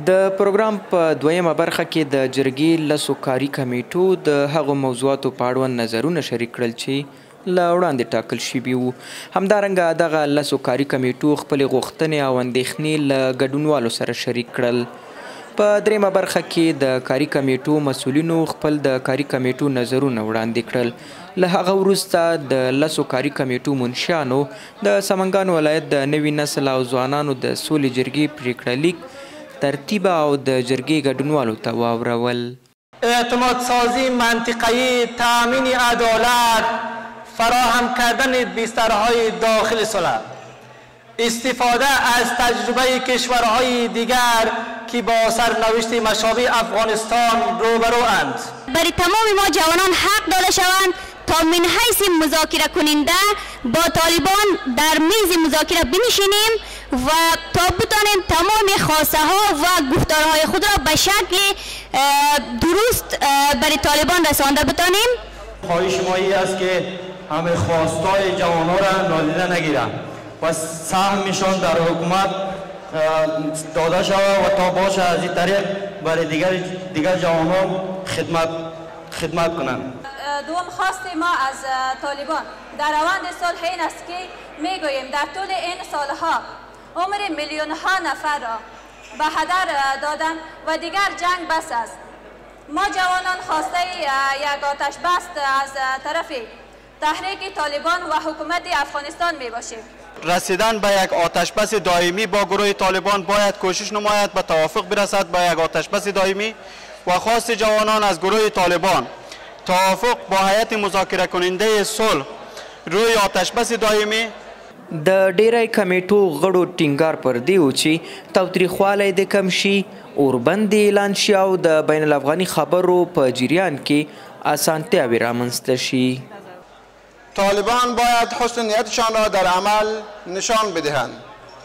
د پروګرام په دویمه برخه کې د جرګې لسو کاري کمیټو د هغو موضوعاتو په اړوند نظرونه شریک کړل چې له وړاندې ټاکل شوي وو. همدارنګه دغه لسو کاري کمیټو خپلې غوښتنې او اندېښنې له ګډونوالو سره شریک کړل. په دریمه برخه کې د کاري کمیټو مسؤلینو خپل د کاري کمیټو نظرونه وړاندې کړل. له هغه وروسته د لسو کاري کمیټو منشیانو د سمنګان ولایت د نوي نسل او ځوانانو د سولې جرګې پریکړه لیک ترتیب او د جرګې ګډونوالو ته واورول. اعتماد سازی منطقه‌ای، تأمین عدالت، فراهم کردن بسترهای داخل صلح، استفاده از تجربه کشورهای دیگر که با سرنوشت مشابه افغانستان روبروند. برای تمام ما جوانان حق داده شوند تا من حیث مذاکره کننده با طالبان در میز مذاکره بنشینیم و تا بتانیم تمام خواسته ها و گفتارهای خود را به شکل درست برای طالبان رسانده بتانیم. خواهش ما این است که همه خواستای جوانان را نادیده نگیرند و سهمشان در حکومت داده شود و تا باشه از این طریق برای دیگر جوانان خدمت کنند. دوم خواست ما از طالبان در روند صلح این است که میگوییم در طول این سالها عمر میلیون ها نفر را به هدر دادن و دیگر جنگ بس است. ما جوانان خواسته یک آتش بس از طرف تحریک طالبان و حکومت افغانستان می باشیم. رسیدن به یک آتش بس دائمی با گروه طالبان باید کوشش نماید به توافق برسد به یک آتش بس دائمی و خواست جوانان از گروه طالبان توافق با هیئت مذاکره کننده صلح روی آتش بس دائمی. د ډیری کمیټو غړو ټینګار پر دی و چې تاوتریخوالی د کم شي، اوربند اعلان شي او د بین الافغاني خبرو په جریان کې اسانتیاوې رامنځته شي. طالبان باید حسن نیتشان را در عمل نشان بدهند.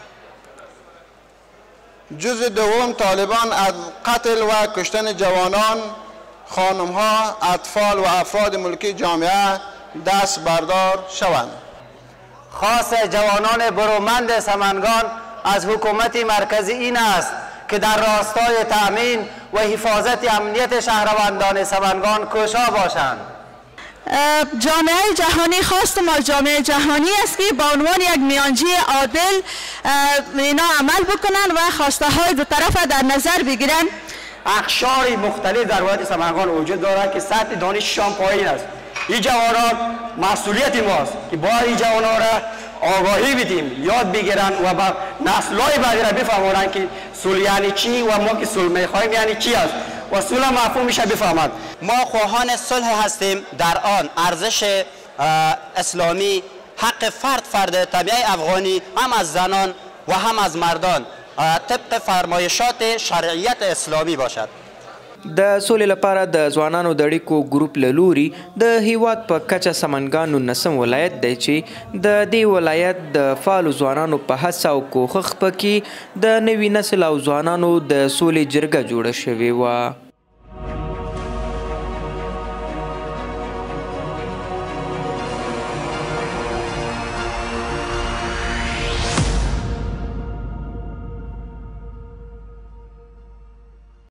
جزء دوم، طالبان از قتل و کشتن جوانان، خانمها، اطفال و افراد ملکی جامعه دست بردار شوند. خواست جوانان برومند سمنگان از حکومت مرکزی این است که در راستای تأمین و حفاظت امنیت شهروندان سمنگان کوشا باشند. جامعه جهانی خواست ما جامعه جهانی است که با عنوان یک میانجی عادل اینا عمل بکنن و خواسته های دو طرف در نظر بگیرن. اقشار مختلف در ولایت سمنگان وجود دارد که سطح دانششان پایین است. این جوانان مسئولیت ماست که باید این جوانان را آگاهی بدیم، یاد بگیرن و با نسل‌های بعدی را بفهمونن که صلح یعنی چی و ما که صلح می‌خوایم یعنی چی است و صلح مفهوم میشه بفهمد. ما خواهان صلح هستیم، در آن ارزش اسلامی، حق فرد طبیعی افغانی هم از زنان و هم از مردان طبق فرمایشات شرعیت اسلامی باشد. د سولې لپاره د ځوانانو د اړیکو ګروپ له لوري د هیواد په کچه سمنګان 19 ولایت دی چې د دې ولایت د فعالو ځوانانو په هڅه او کوښښ پکې د نوي نسل او ځوانانو د سولې جرګه جوړه شوې وه.